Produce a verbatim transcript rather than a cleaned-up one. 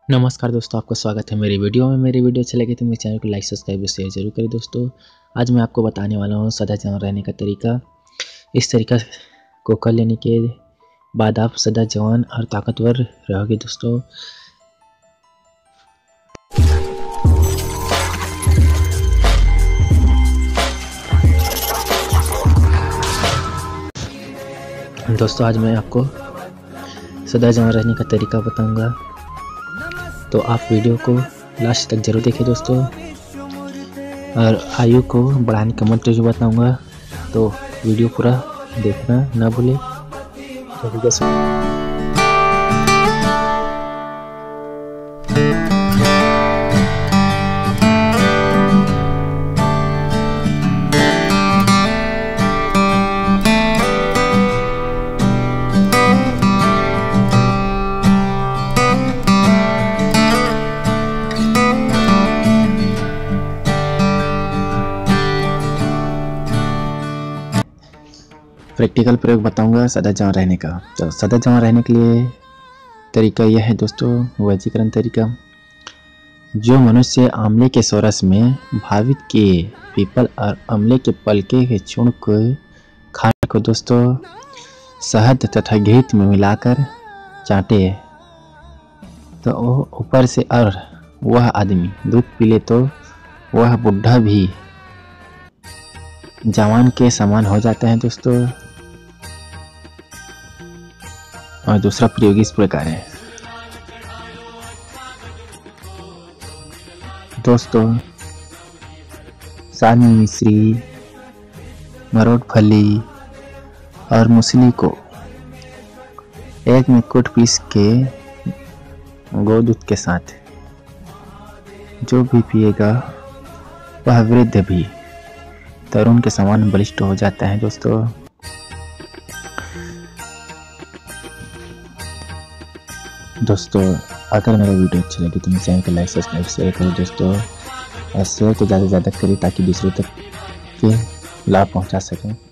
नमस्कार दोस्तों, आपका स्वागत है मेरी वीडियो में। मेरी वीडियो अच्छी लगे तो मेरे चैनल को लाइक सब्सक्राइब और शेयर जरूर करें। दोस्तों आज मैं आपको बताने वाला हूँ सदा जवान रहने का तरीका। इस तरीका को कर लेने के बाद आप सदा जवान और ताकतवर रहोगे। दोस्तों दोस्तों आज मैं आपको सदा जवान रहने का तरीका बताऊंगा, तो आप वीडियो को लास्ट तक जरूर देखें दोस्तों। और आयु को बढ़ाने का मंत्र जो बताऊंगा, तो वीडियो पूरा देखना ना भूलें। प्रैक्टिकल प्रयोग बताऊंगा सदा जवान रहने का। तो सदा जवान रहने के लिए तरीका यह है दोस्तों, वजीकरण तरीका। जो मनुष्य आंवले के सोरस में भावित के पीपल और आंवले के पलके के चूर्ण को खाने को दोस्तों शहद तथा घी में मिलाकर चाटे तो ऊपर से और वह आदमी दूध पी ले तो वह बुढ़ा भी जवान के समान हो जाता है दोस्तों। और दूसरा प्रयोग इस प्रकार है दोस्तों, सानी मिश्री, मरोड़ फली और मूसली को एक में कूट पीस के गौ दूध के साथ जो भी पिएगा वह वृद्ध भी तरुण के समान बलिष्ठ हो जाता है दोस्तों। दोस्तों अगर मेरा वीडियो अच्छा लगे तो मेरे चैनल को लाइक सब्सक्राइब शेयर करो दोस्तों, और शेयर तो ज़्यादा से ज़्यादा करें ताकि दूसरों तक के लाभ पहुंचा सकें।